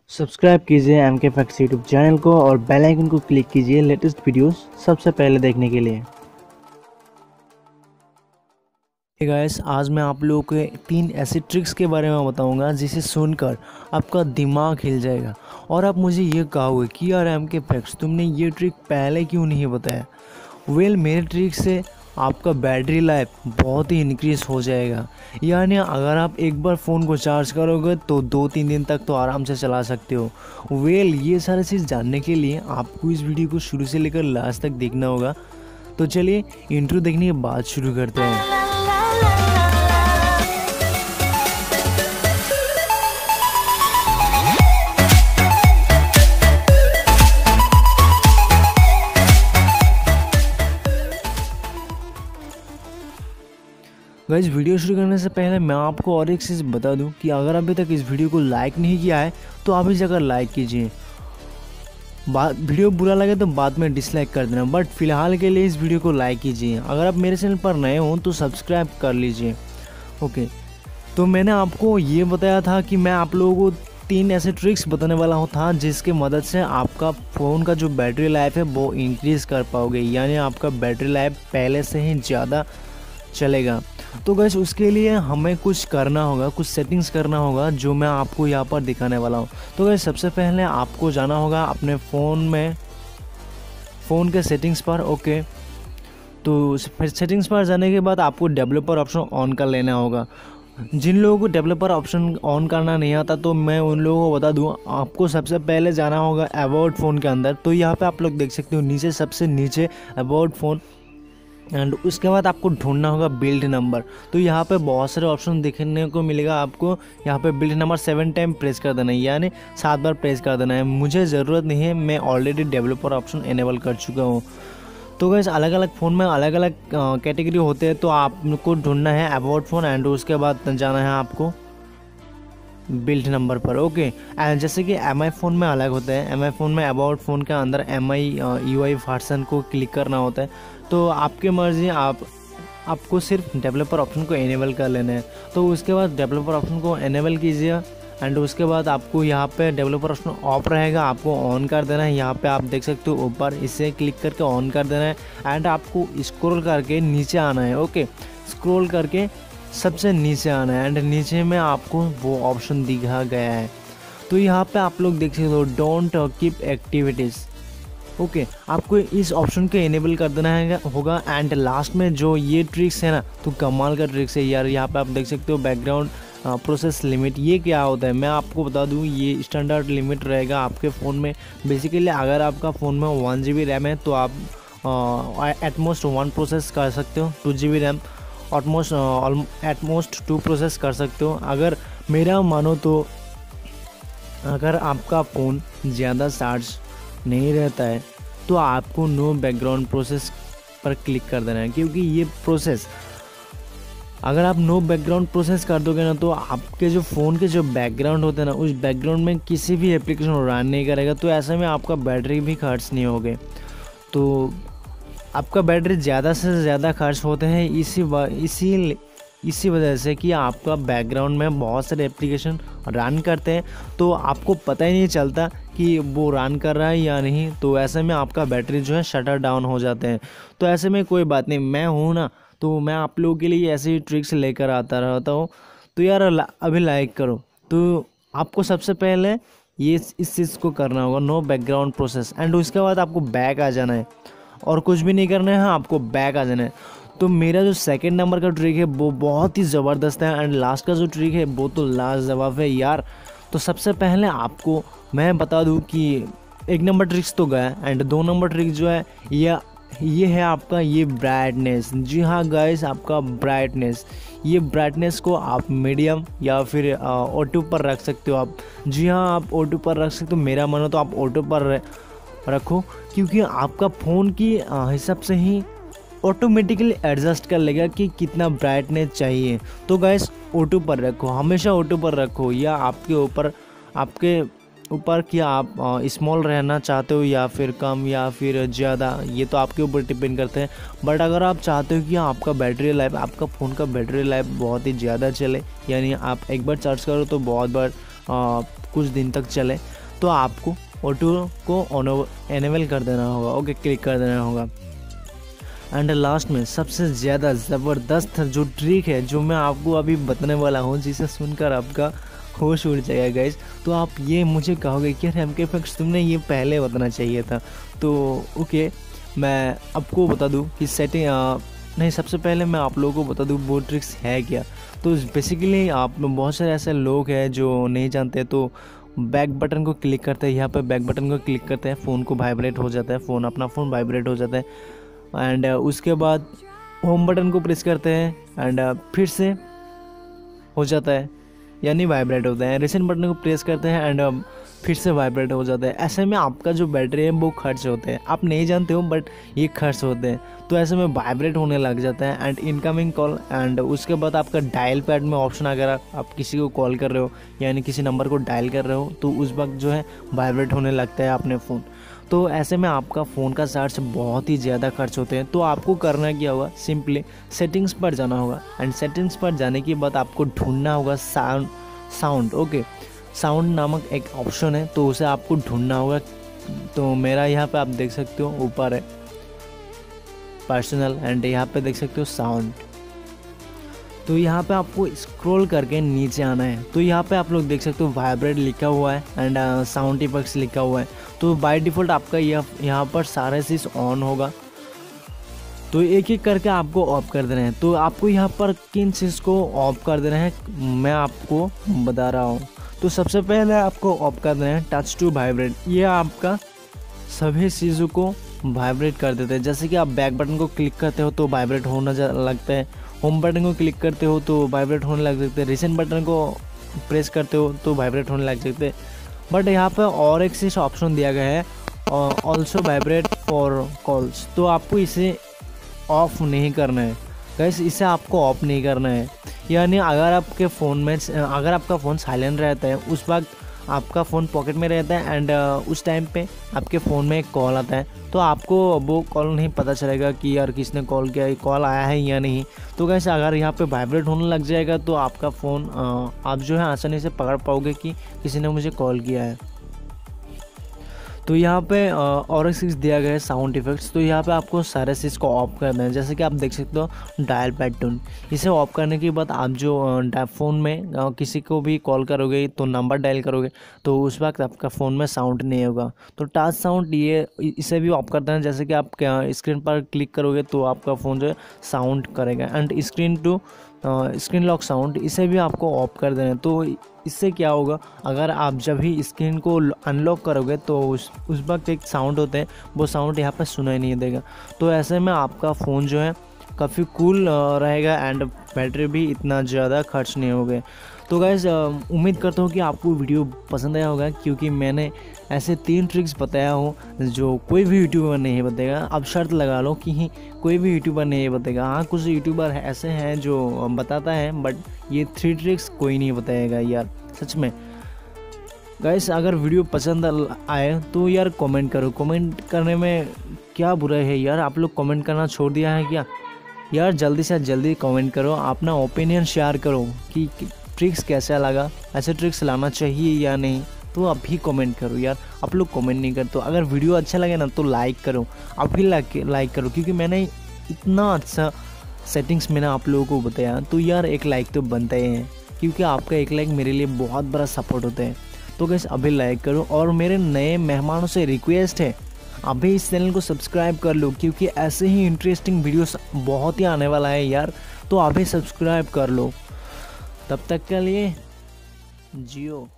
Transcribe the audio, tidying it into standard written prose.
Subscribe कीजिए M के facts YouTube channel को और बेल आइकन को क्लिक कीजिए लेटेस्ट वीडियोस सबसे पहले देखने के लिए। गाइस, आज मैं आप लोगों को 3 ऐसी ट्रिक्स के बारे में बताऊंगा जिसे सुनकर आपका दिमाग हिल जाएगा और आप मुझे ये कहोगे कि यार एम के फैक्ट्स तुमने ये ट्रिक पहले क्यों नहीं बताया। मेरे ट्रिक से आपका बैटरी लाइफ बहुत ही इंक्रीज हो जाएगा। यानी अगर आप एक बार फ़ोन को चार्ज करोगे तो 2-3 दिन तक तो आराम से चला सकते हो। ये सारी चीज़ जानने के लिए आपको इस वीडियो को शुरू से लेकर लास्ट तक देखना होगा। तो चलिए इंट्रो देखने के बाद शुरू करते हैं। गाइस, वीडियो शुरू करने से पहले मैं आपको और एक चीज़ बता दूं कि अगर अभी तक इस वीडियो को लाइक नहीं किया है तो अभी जाकर लाइक कीजिए। वीडियो बुरा लगे तो बाद में डिसलाइक कर देना, बट फिलहाल के लिए इस वीडियो को लाइक कीजिए। अगर आप मेरे चैनल पर नए हों तो सब्सक्राइब कर लीजिए। ओके, तो मैंने आपको ये बताया था कि मैं आप लोगों को 3 ऐसे ट्रिक्स बताने वाला था जिसके मदद से आपका फ़ोन का जो बैटरी लाइफ है वो इंक्रीज़ कर पाओगे, यानी आपका बैटरी लाइफ पहले से ही ज़्यादा चलेगा। तो गैस, उसके लिए हमें कुछ करना होगा, कुछ सेटिंग्स करना होगा जो मैं आपको यहाँ पर दिखाने वाला हूँ। तो गैस, सबसे पहले आपको जाना होगा अपने फ़ोन के सेटिंग्स पर। ओके, तो फिर सेटिंग्स पर जाने के बाद आपको डेवलपर ऑप्शन ऑन कर लेना होगा। जिन लोगों को डेवलपर ऑप्शन ऑन करना नहीं आता तो मैं उन लोगों को बता दूं, आपको सबसे पहले जाना होगा अबाउट फ़ोन के अंदर। तो यहाँ पे आप लोग देख सकते हो नीचे, सबसे नीचे अबाउट फ़ोन, एंड उसके बाद आपको ढूंढना होगा बिल्ड नंबर। तो यहाँ पे बहुत सारे ऑप्शन देखने को मिलेगा आपको। यहाँ पे बिल्ड नंबर 7 टाइम प्रेस कर देना है, यानी 7 बार प्रेस कर देना है। मुझे ज़रूरत नहीं है, मैं ऑलरेडी डेवलपर ऑप्शन इनेबल कर चुका हूँ। तो गाइस, अलग अलग फ़ोन में अलग अलग कैटेगरी होते हैं, तो आपको ढूंढना है अबाउट फ़ोन एंड उसके बाद जाना है आपको बिल्ड नंबर पर। ओके, एंड जैसे कि MI फ़ोन में अलग होता है। MI फ़ोन में अबाउट फ़ोन के अंदर MI UI वर्जन को क्लिक करना होता है। तो आपकी मर्ज़ी, आपको सिर्फ डेवलपर ऑप्शन को इनेबल कर लेना है। तो उसके बाद डेवलपर ऑप्शन को इनेबल कीजिए एंड उसके बाद आपको यहाँ पे डेवलपर ऑप्शन ऑफ रहेगा, आपको ऑन कर देना है। यहाँ पे आप देख सकते हो ऊपर, इसे क्लिक करके ऑन कर देना है एंड आपको स्क्रॉल करके नीचे आना है। ओके, स्क्रॉल करके सबसे नीचे आना है एंड नीचे में आपको वो ऑप्शन दिखा गया है। तो यहाँ पे आप लोग देख सकते हो डोंट कीप एक्टिविटीज़। ओके, आपको इस ऑप्शन को इनेबल कर देना होगा। एंड लास्ट में जो ये ट्रिक्स है ना, तो कमाल का ट्रिक्स है यार। यहाँ पे आप देख सकते हो बैकग्राउंड प्रोसेस लिमिट। ये क्या होता है मैं आपको बता दूँ, ये स्टैंडर्ड लिमिट रहेगा आपके फ़ोन में। बेसिकली अगर आपका फ़ोन में 1 GB रैम है तो आप एटमोस्ट 1 प्रोसेस कर सकते हो। 2 GB रैम एटमोस्ट 2 प्रोसेस कर सकते हो। अगर मेरा मानो तो अगर आपका फ़ोन ज़्यादा चार्ज नहीं रहता है तो आपको नो बैकग्राउंड प्रोसेस पर क्लिक कर देना है, क्योंकि ये प्रोसेस अगर आप नो बैकग्राउंड प्रोसेस कर दोगे ना तो आपके जो फ़ोन के जो बैकग्राउंड होते हैं ना, उस बैकग्राउंड में किसी भी एप्लीकेशन रन नहीं करेगा। तो ऐसे में आपका बैटरी भी खर्च नहीं होगे। तो आपका बैटरी ज़्यादा से ज़्यादा खर्च होते हैं इसी वजह से कि आपका बैकग्राउंड में बहुत सारे एप्लीकेशन रन करते हैं, तो आपको पता ही नहीं चलता कि वो रन कर रहा है या नहीं। तो ऐसे में आपका बैटरी जो है शटर डाउन हो जाते हैं। तो ऐसे में कोई बात नहीं, मैं हूँ ना, तो मैं आप लोगों के लिए ऐसी ट्रिक्स लेकर आता रहता हूँ। तो यार अभी लाइक करो। तो आपको सबसे पहले इस चीज़ को करना होगा, नो बैकग्राउंड प्रोसेस, एंड उसके बाद आपको बैक आ जाना है और कुछ भी नहीं करना है, आपको बैक आ जाना है। तो मेरा जो सेकंड नंबर का ट्रिक है वो बहुत ही ज़बरदस्त है एंड लास्ट का जो ट्रिक है वो तो लाजवाब है यार। तो सबसे पहले आपको मैं बता दूं कि 1 नंबर ट्रिक्स तो गया एंड 2 नंबर ट्रिक जो है ये है आपका ये ब्राइटनेस। जी हाँ गाइस, आपका ब्राइटनेस, ये ब्राइटनेस को आप मीडियम या फिर ऑटो पर रख सकते हो आप। जी हाँ, आप ऑटो पर रख सकते हो। मेरा मानो तो आप ऑटो पर रखो, क्योंकि आपका फ़ोन की हिसाब से ही ऑटोमेटिकली एडजस्ट कर लेगा कि कितना ब्राइटनेस चाहिए। तो गाइस, ऑटो पर रखो, हमेशा ऑटो पर रखो, या आपके ऊपर कि आप स्मॉल रहना चाहते हो या फिर कम या फिर ज़्यादा, ये तो आपके ऊपर डिपेंड करते हैं। बट अगर आप चाहते हो कि आपका फ़ोन का बैटरी लाइफ बहुत ही ज़्यादा चले, यानी आप एक बार चार्ज करो तो बहुत बार कुछ दिन तक चले तो आपको ऑटो को एनेबल कर देना होगा। ओके, क्लिक कर देना होगा। एंड लास्ट में सबसे ज़्यादा ज़बरदस्त जो ट्रिक है जो मैं आपको अभी बताने वाला हूँ, जिसे सुनकर आपका होश उड़ जाएगा गाइस। तो आप ये मुझे कहोगे कि यार MK Effects तुमने ये पहले बताना चाहिए था। तो ओके, मैं आपको बता दूँ कि नहीं, सबसे पहले मैं आप लोगों को बता दूँ वो ट्रिक्स है क्या। तो बेसिकली आप बहुत सारे ऐसे लोग हैं जो नहीं जानते, तो बैक बटन को क्लिक करते हैं, यहाँ पे बैक बटन को क्लिक करते हैं, फ़ोन को वाइब्रेट हो जाता है, अपना फ़ोन वाइब्रेट हो जाता है। एंड उसके बाद होम बटन को प्रेस करते हैं एंड फिर से हो जाता है, यानी वाइब्रेट होता है। रिसेंट बटन को प्रेस करते हैं एंड फिर से वाइब्रेट हो जाता है। ऐसे में आपका जो बैटरी है वो खर्च होते हैं, आप नहीं जानते हो बट ये खर्च होते हैं। तो ऐसे में वाइब्रेट होने लग जाता है एंड इनकमिंग कॉल। एंड उसके बाद आपका डायल पैड में ऑप्शन, अगर आप किसी को कॉल कर रहे हो यानी किसी नंबर को डायल कर रहे हो तो उस वक्त जो है वाइब्रेट होने लगता है अपने फ़ोन। तो ऐसे में आपका फ़ोन का चार्ज बहुत ही ज़्यादा खर्च होते हैं। तो आपको करना क्या होगा, सिंपली सेटिंग्स पर जाना होगा एंड सेटिंग्स पर जाने के बाद आपको ढूंढना होगा साउंड। ओके, साउंड नामक एक ऑप्शन है, तो उसे आपको ढूंढना होगा। तो मेरा यहाँ पे आप देख सकते हो ऊपर है पर्सनल एंड यहाँ पे देख सकते हो साउंड। तो यहाँ पे आपको स्क्रॉल करके नीचे आना है। तो यहाँ पे आप लोग देख सकते हो वाइब्रेट लिखा हुआ है एंड साउंड इफेक्ट्स लिखा हुआ है। तो बाय डिफ़ॉल्ट आपका यहाँ पर सारे चीज़ ऑन होगा। तो एक एक करके आपको ऑफ कर देना है। तो आपको यहाँ पर किन चीज़ को ऑफ कर देना है मैं आपको बता रहा हूँ। तो सबसे पहले आपको ऑफ कर देना है टच टू वाइब्रेट। ये आपका सभी चीज़ों को वाइब्रेट कर देते हैं। जैसे कि आप बैक बटन को क्लिक करते हो तो वाइब्रेट होने लगता है, होम बटन को क्लिक करते हो तो वाइब्रेट होने लग सकते हैं, रिसेंट बटन को प्रेस करते हो तो वाइब्रेट होने लग सकते हैं। बट यहाँ पे और एक चीज़ ऑप्शन दिया गया है, ऑल्सो वाइब्रेट फॉर कॉल्स। तो आपको इसे ऑफ नहीं करना है गाइस, इसे आपको ऑफ नहीं करना है। यानी अगर आपके फ़ोन में अगर आपका फ़ोन साइलेंट रहता है, उस वक्त आपका फ़ोन पॉकेट में रहता है एंड उस टाइम पे आपके फ़ोन में एक कॉल आता है, तो आपको वो कॉल नहीं पता चलेगा कि यार किसने कॉल किया, कॉल आया है या नहीं। तो गाइस अगर यहाँ पे वाइब्रेट होने लग जाएगा तो आपका फ़ोन आप जो है आसानी से पकड़ पाओगे कि किसी ने मुझे कॉल किया है। तो यहाँ पे और एक चीज़ दिया गया है साउंड इफेक्ट्स। तो यहाँ पे आपको सारे चीज़ को ऑफ करना है। जैसे कि आप देख सकते हो डायल पैड टून, इसे ऑफ करने के बाद आप जो फ़ोन में किसी को भी कॉल करोगे तो नंबर डायल करोगे तो उस वक्त आपका फ़ोन में साउंड नहीं होगा। तो टच साउंड इसे भी ऑफ करते हैं। जैसे कि आप स्क्रीन पर क्लिक करोगे तो आपका फ़ोन जो है साउंड करेगा एंड स्क्रीन लॉक साउंड, इसे भी आपको ऑफ कर देना है। तो इससे क्या होगा, अगर आप जब भी स्क्रीन को अनलॉक करोगे तो उस वक्त एक साउंड होते हैं, वो साउंड यहाँ पर सुनाई नहीं देगा। तो ऐसे में आपका फ़ोन जो है काफ़ी कूल रहेगा एंड बैटरी भी इतना ज़्यादा खर्च नहीं होगा। तो गाइस उम्मीद करता हूँ कि आपको वीडियो पसंद आया होगा, क्योंकि मैंने ऐसे 3 ट्रिक्स बताया हो जो कोई भी यूट्यूबर नहीं बताएगा। अब शर्त लगा लो कि कोई भी यूट्यूबर नहीं बताएगा। हाँ, कुछ यूट्यूबर ऐसे हैं जो बताता है बट ये 3 ट्रिक्स कोई नहीं बताएगा यार, सच में। गाइस अगर वीडियो पसंद आए तो यार कमेंट करो। कमेंट करने में क्या बुरा है यार, आप लोग कमेंट करना छोड़ दिया है क्या यार? जल्दी से जल्दी कमेंट करो, अपना ओपिनियन शेयर करो कि ट्रिक्स कैसा लगा, ऐसे ट्रिक्स लाना चाहिए या नहीं। तो अभी कमेंट करो यार, आप लोग कमेंट नहीं करते। अगर वीडियो अच्छा लगे ना तो लाइक करो, अभी लाइक करो, क्योंकि मैंने इतना अच्छा सेटिंग्स मैंने आप लोगों को बताया। तो यार एक लाइक तो बनता ही है, क्योंकि आपका एक लाइक मेरे लिए बहुत बड़ा सपोर्ट होता है। तो गाइस अभी लाइक करो, और मेरे नए मेहमानों से रिक्वेस्ट है अभी इस चैनल को सब्सक्राइब कर लो, क्योंकि ऐसे ही इंटरेस्टिंग वीडियोस बहुत ही आने वाला है यार। तो अभी सब्सक्राइब कर लो। तब तक के लिए जियो।